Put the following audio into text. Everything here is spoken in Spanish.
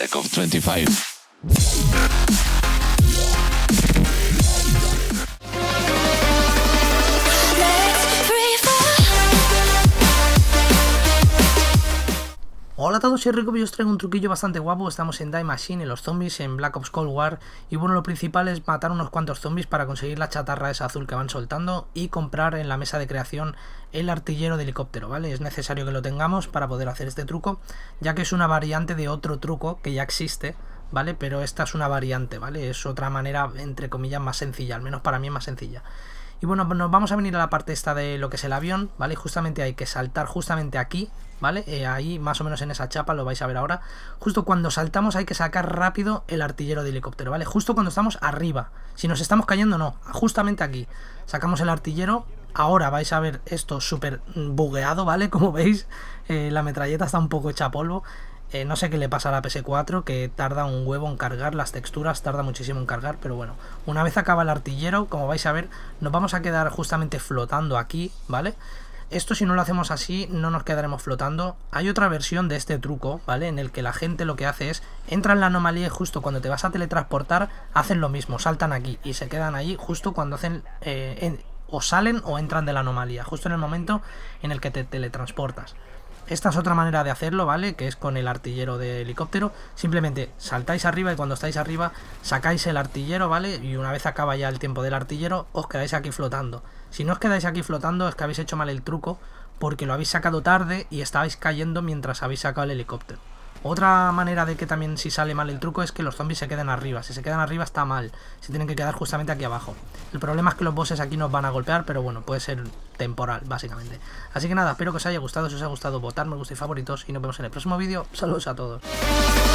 Black Ops 25. Hola a todos, soy Rico y os traigo un truquillo bastante guapo. Estamos en Die Machine y los zombies en Black Ops Cold War. Y bueno, lo principal es matar unos cuantos zombies para conseguir la chatarra esa azul que van soltando y comprar en la mesa de creación el artillero de helicóptero, ¿vale? Es necesario que lo tengamos para poder hacer este truco, ya que es una variante de otro truco que ya existe, ¿vale? Pero esta es una variante, ¿vale? Es otra manera, entre comillas, más sencilla, al menos para mí es más sencilla. Y bueno, nos vamos a venir a la parte esta de lo que es el avión, ¿vale? Justamente hay que saltar justamente aquí, ¿vale? Ahí más o menos en esa chapa, lo vais a ver ahora. Justo cuando saltamos hay que sacar rápido el artillero de helicóptero, ¿vale? Justo cuando estamos arriba. Si nos estamos cayendo, no, justamente aquí. Sacamos el artillero. Ahora vais a ver esto súper bugueado, ¿vale? Como veis, la metralleta está un poco hecha polvo. No sé qué le pasa a la PS4, que tarda un huevo en cargar, las texturas tarda muchísimo en cargar, pero bueno, una vez acaba el artillero, como vais a ver, nos vamos a quedar justamente flotando aquí, ¿vale? Esto, si no lo hacemos así, no nos quedaremos flotando. Hay otra versión de este truco, ¿vale? En el que la gente lo que hace es, entra en la anomalía y justo cuando te vas a teletransportar, hacen lo mismo, saltan aquí y se quedan allí justo cuando hacen... o salen o entran de la anomalía, justo en el momento en el que te teletransportas. Esta es otra manera de hacerlo, ¿vale? Que es con el artillero de helicóptero. Simplemente saltáis arriba y cuando estáis arriba sacáis el artillero, ¿vale? Y una vez acaba ya el tiempo del artillero, os quedáis aquí flotando. Si no os quedáis aquí flotando es que habéis hecho mal el truco, porque lo habéis sacado tarde y estabais cayendo mientras habéis sacado el helicóptero. Otra manera de que también, si sale mal el truco, es que los zombies se queden arriba. Si se quedan arriba está mal, se tienen que quedar justamente aquí abajo. El problema es que los bosses aquí nos van a golpear, pero bueno, puede ser temporal, básicamente. Así que nada, espero que os haya gustado. Si os ha gustado, votad me gusta y favoritos, y nos vemos en el próximo vídeo. Saludos a todos.